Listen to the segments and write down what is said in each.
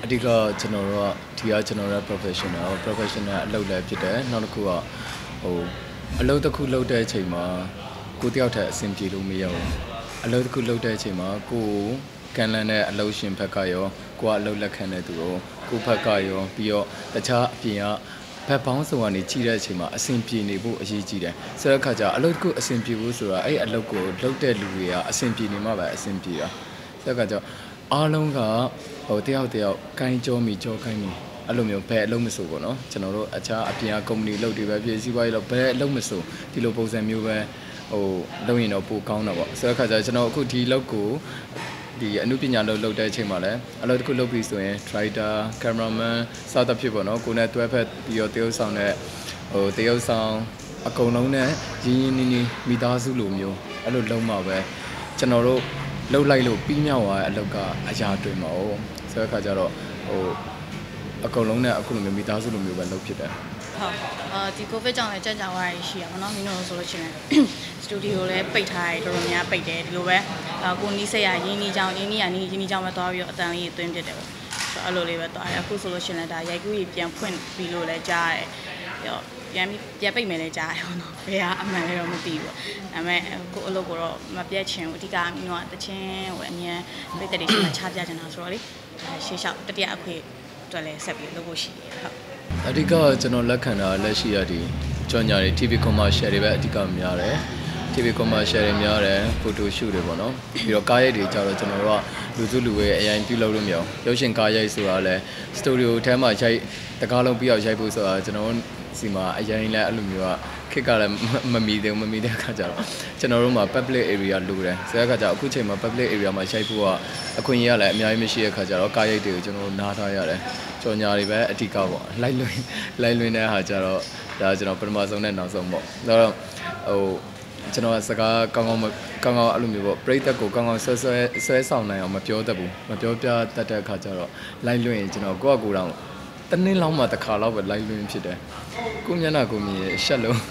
ဒီကကျွန်တော်တို့ကဒီကကျွန်တော်တို့ professional အလုပ်လည်းဖြစ်တယ်နောက်တစ်ခုကဟိုအလုပ်တစ်ခုလုပ်တဲ့အချိန်မှာကိုတယောက်တည်းအဆင်ပြေလို့မရဘူးအလုပ်တစ်ခုလုပ်တဲ့အချိန်မှာကိုကန်လန်းတဲ့အလုပ်ရှင်ဘက်ကရောကိုကအလုပ်လက်ခံတဲ့သူရောကိုဘက်ကရောပြီးတော့တခြားအပြင်ကဘက်ပေါင်းစုံကနေကြီးတဲ့အချိန်မှာအဆင်ပြေနေဖို့အရေးကြီးတယ်ဆိုတဲ့အခါကျအလုပ်တစ်ခုအဆင်ပြေဖို့ဆိုတာအဲ့အလုပ်ကိုလုပ်တဲ့လူတွေကအဆင်ပြေနေမှပဲအဆင်ပြေတာဆိုတဲ့အခါကျအားလုံးကဟိုတယောက်ကိုင်းကြောမိကြောကိုင်းမိအဲ့လိုမျိုးဘယ်အလုပ်မဆိုပေါ့နော်ကျွန်တော်တို့အခြားအပြင်ကကုမ္ပဏီလုပ်တွေပဲဖြစ်စီးပွားရေးလုပ်ဘယ်အလုပ်မဆိုဒီလိုပုံစံမျိုးပဲဟိုလုပ်ရင်တော့ပိုကောင်းတော့ပေါ့ဆိုတဲ့အခါကျကျွန်တော်အခုဒီလုပ်ကိုဒီအမှုပညာလုပ်တဲ့အချိန်မှာလည်းအလုပ်တစ်ခုလုပ်ပြီးဆိုရင် writer cameraman စသဖြင့်ပေါ့နော်ကိုနဲ့တွဲဖက်ပြီးတော့တရုပ်ဆောင်တဲ့ဟိုတရုပ်ဆောင်အကုန်လုံးနဲ့ရင်းရင်းနှီးနှီးမိသားစုလိုမျိုးအဲ့လိုလုံးမှာပဲကျွန်တော်တို့လှုပ်လိုက်လို့ပြီးမြောက်သွားတဲ့အလုပ်ကအရာတွင်မဟုတ်ဆိုတဲ့အခါကျတော့ဟိုအကုန်လုံးနဲ့အခုလိုမျိုးမိသားစုလိုမျိုးပဲလုပ်ဖြစ်တယ်ဟုတ်ဒီ COVID ကြောင့်လည်းကြကြဝါရီရှိရပါတော့မင်းတို့ဆိုလို့ရှိရင်စတူဒီယိုလည်းပိတ်ထားတယ်တော်တော်များပိတ်တယ်ဒီလိုပဲကိုနီးဆက်ရရင်းနှီးကြောင်းရင်းနှီးကြောင်းပဲသွားပြီးတော့အတန်လေးအတွင်းပြစ်တယ်ပေါ့ဆိုတော့အဲ့လိုလေးပဲသွားတယ်အခုဆိုလို့ရှိရင်လည်းဒါရိုက်ကူးကြီးပြန်ဖွင့်ပြီးလို့လည်းကြားတယ်ပြန်ပိတ်မယ်လည်းကြားတယ်ပေါ့နော်ဘယ်ကအမှန်လဲတော့မသိဘူးပေါ့ဒါပေမဲ့ကိုအလုပ်ကိုတော့မပြတ်ချင်ဘူးအဓိကမင်းတို့ကတချင်းဟိုအမြဲပိတ်တဲ့တွေရှိမှချပြချင်တာဆိုတော့လေရှေ့လျှောက်တတိယအခွေအတွက်လည်းဆက်ပြီးလုပ်ဖို့ရှိတယ်ဟုတ်အဓိကကျွန်တော်လက်ခံတာလက်ရှိရဒီကြော်ညာတွေ TV commercial တွေပဲအဓိကများတယ် TV commercial တွေများတယ် photo shoot တွေပေါ့နော်ပြီးတော့ကားရိုက်တွေကြတော့ကျွန်တော်တို့ကလူစုလူဝေးအရင်ပြုလုပ်လို့မရအောင်ရုပ်ရှင်ကားရိုက်ဆိုတာလည်း studio ထဲမှာရိုက်တကားလုံးပြီးအောင်ရိုက်ဖို့ဆိုတာကျွန်တော်စီမှာအရင်လည်းအဲ့လိုမျိုးကခက်ကလည်းမမီတဲ့အခါကျတော့ကျွန်တော်တို့မှာ public area လိုတယ်ဆိုတဲ့အခါကျအခုချိန်မှာ public area မှာရိုက်ဖို့ကအခွင့်အရေးလည်းအများကြီးမရှိတဲ့အခါကျတော့ကားရိုက်တွေကိုကျွန်တော်နားထားရတယ်ကြော်ညာတွေပဲအဓိကပေါ့လိုက်လွင်တဲ့ဟာကျတော့ဒါကျွန်တော်ပထမဆုံးနဲ့နောက်ဆုံးပေါ့ဒါတော့ဟိုကျွန်တော်စကားကောင်းအဲ့လိုမျိုးပေါ့ပြိသက်ကိုကောင်းဆွဲဆောင်နိုင်အောင်မပြောတတ်ဘူးမပြောပြတတ်တဲ့အခါကျတော့လိုက်လွင်ရင်ကျွန်တော်ကိုယ့်အကူတော့တနေ့လောက်မှတစ်ခါလောက်ပဲလိုက်လွင်ဖြစ်တယ်ကိုမျက်နှာကိုမြင်ရှက်လို့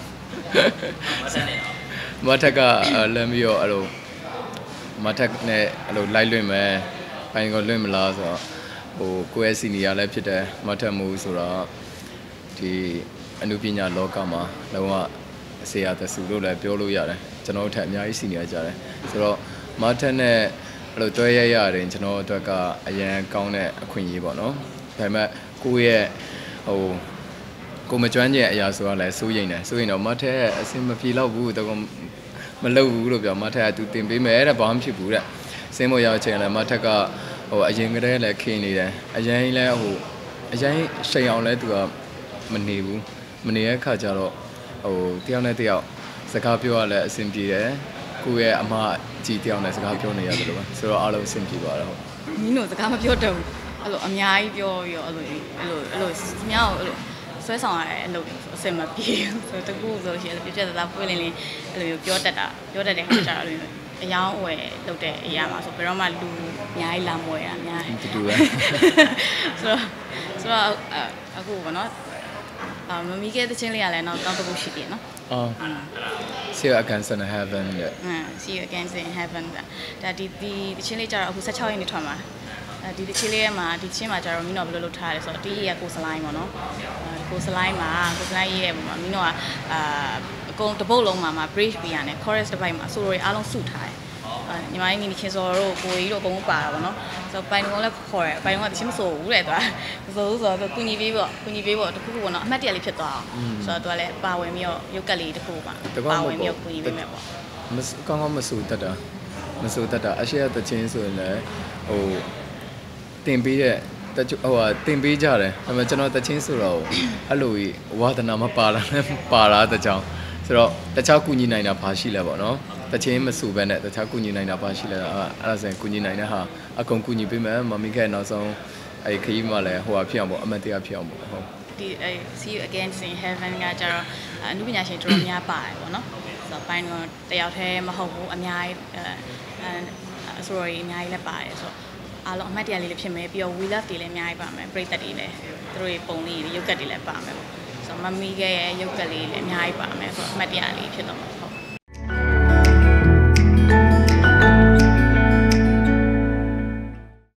မထက်ကလမ်းပြီးတော့အဲ့လိုမထက်နဲ့အဲ့လိုလိုက်လွင်မယ်ပိုင်းကိုလွင်မလားဆိုတော့ဟိုကိုယ့်ရဲ့စီနီယာလည်းဖြစ်တယ်မထက်မှုဆိုတော့ဒီအနုပညာလောကမှာလုံးဝအစေအသစုလို့လည်းပြောလို့ရတယ်ကျွန်တော်တို့ထက်အများကြီးစီနီယာကြတယ်ဆိုတော့မထက်နဲ့အဲ့လိုတွဲရရတယ်ကျွန်တော်တို့အတွက်ကအရန်ကောင်းတဲ့အခွင့်အရေးပေါ့နော်ဒါပေမဲ့ကိုယ့်ရဲ့ဟိုကိုမကျွမ်းကျင်အရာဆိုတာလည်းစိုးရိမ်တော့မထက်အစင်မပြေတော့ဘူးတော့မလုပ်ဘူးလို့ပြောမထက်ကသူတင်ပေးမယ်တဲ့ဘာမှမဖြစ်ဘူးတဲ့စင်းမရောက်ချင်လည်းမထက်ကဟိုအရင်ကတည်းကလည်းခင်းနေတယ်အရင်လည်းဟိုအရင်ရှိန်အောင်လဲသူကမနေဘူးမနေတဲ့အခါကျတော့ဟိုတယောက်နဲ့တယောက်စကားပြောရလဲအဆင်ပြေတယ်ကိုယ့်ရဲ့အမကြီးတယောက်နဲ့စကားပြောနေရတယ်လို့ပဲဆိုတော့အားလုံးအဆင်ပြေသွားတော့မင်းတို့စကားမပြောတော့ဘူးအဲ့လိုအများကြီးပြောပြီးတော့အဲ့လိုမြောက်အဲ့လိုဆွဲဆောင်ရတဲ့အလုပ်တွေဆိုအဆင်မပြေဘူးဆိုတကူဆိုရှင်ပြပြသားပွင့်လင်းအဲ့လိုပြောတတ်တဲ့ခါကျတော့အဲ့လိုအယောင်းအဝယ်လုပ်တဲ့အရာမှာဆိုဘယ်တော့မှလူအများကြီးလာမွယ်တာအများကြီးတူပဲဆိုတော့အခုပေါ့နော်မမီးကတဲ့ချင်းလေးကလည်းတော့တောင်းတခုရှိတယ်နော် See you again in heaven See you again in heaven ဒါဒီချင်းလေးကျတော့အခု16ရက်နေ့ထွက်မှာဒီချင်းလေးမှာဒီချင်းမှာကျတော့မင်းတို့ဘယ်လိုလုပ်ထားလဲဆိုတော့ဒီရဲ့ကိုစလိုင်းပေါ့နော်ကိုစလိုင်းရဲ့ပုံမှာမင်းတို့ကအကုန်တပုတ်လုံးမှာ bridge ပြရတယ် chorus တစ်ပိုက်မှာဆိုလိုတွေအားလုံးစုထားတယ်ညီမလေးညီခင်စော်တို့ကိုကြီးတို့အကုန်လုံးပါတာပေါ့နော်ဆိုတော့ပိုင်တုံးလည်းခေါ်တယ်ပိုင်တုံးကတချင်းမဆိုဘူးတဲ့သူကမဆိုဘူးဆိုတော့ကုညီပေးပေါ့တခုခုပေါ့နော်အမှတ်တရလေးဖြစ်သွားအောင်ဆိုတော့သူကလည်းပါဝင်ပြီးတော့ရုပ်ကက်လေးတခုပါဝင်ပြီးတော့ကုညီပေးမယ်ပေါ့ကောင်းမဆိုတတ်တာအရှိရတချင်းဆိုရင်လည်းဟိုတင်ပေးတဲ့ဟိုတင်ပေးကြတယ်ဒါပေမဲ့ကျွန်တော်တချင်းဆိုတော့အဲ့လိုဝါသနာမပါလာနဲ့ပါလာတဲ့ကြောင်ဆိုတော့တခြားကုညီနိုင်တာဘာရှိလဲပေါ့နော်တချင်းမဆူပဲနဲ့တခြားကုညီနိုင်တာဘာရှိလဲအဲ့ဒါဆိုရင်ကုညီနိုင်တဲ့ဟာအကုန်ကုညီပေးမယ်မမီးခဲနောက်ဆုံးအဲ့ခရီးမှလည်းဟိုဟာဖြစ်အောင်ပေါ့အမတ်တရားဖြစ်အောင်ပေါ့ဟုတ်ဒီ See you again in heaven ကကျတော့အနုပညာရှင်တော်တော်များပါတယ်ပေါ့နော်ဆိုတော့ပိုင်းတော့တယောက်တည်းမဟုတ်ဘူးအများကြီးဆိုတော့အများကြီးလည်းပါတယ်ဆိုတော့အားလုံးအမှတ်တရလေးလည်းဖြစ်မယ်ပြီးတော့ we love တွေလည်းအများကြီးပါမယ်ပရိသတ်တွေလည်းသူတို့ပုံလေးရုပ်ကတ်တွေလည်းပါမယ်ပေါ့ဆိုတော့မမီးခဲရဲ့ရုပ်ကတ်လေးလည်းအများကြီးပါမယ်ဆိုတော့အမှတ်တရလေးဖြစ်တော့မှာ